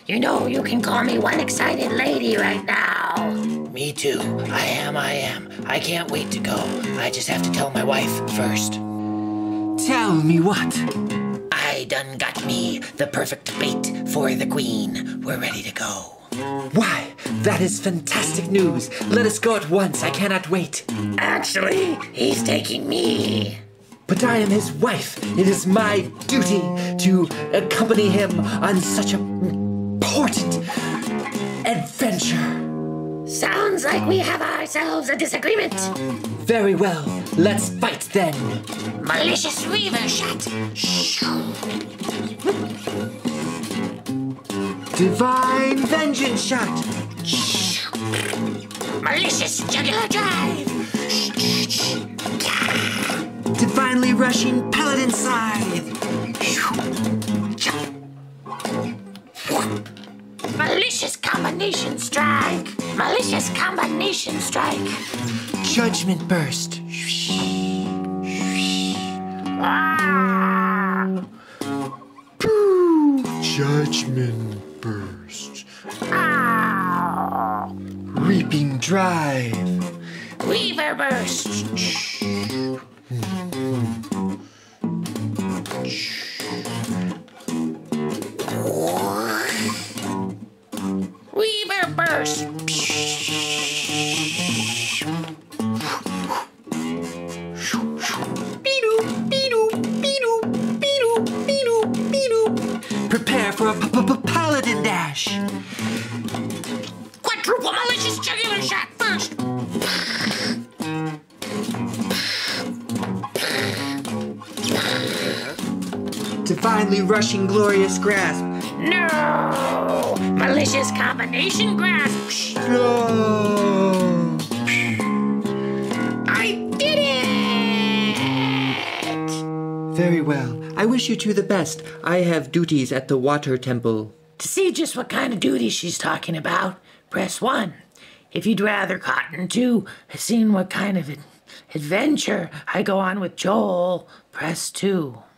You know you can call me one excited lady right now. Me too. I am. I can't wait to go. I just have to tell my wife first. Tell me what? I done got me the perfect bait for the queen. We're ready to go. Why, that is fantastic news. Let us go at once. I cannot wait. Actually, he's taking me. But I am his wife. It is my duty to accompany him on such an important adventure. Sounds like we have ourselves a disagreement. Very well. Let's fight then. Malicious Reaver shot. Divine Vengeance shot. Malicious Jugular Drive. Divinely Rushing Paladin Scythe. Malicious Combination Strike. Malicious Combination Strike. Judgment Burst. Ah! Judgment Burst. Ow! Reaping Drive. Weaver Burst. Weaver Burst. Prepare for a Paladin Dash. Quadruple Malicious Jugular Shot first. Divinely Rushing Glorious Grasp. No! Malicious Combination Grasp. No. I did it! Very well. I wish you two the best. I have duties at the Water Temple. To see just what kind of duty she's talking about, press 1. If you'd rather Cotton 2 have seen what kind of adventure I go on with Joel, press 2.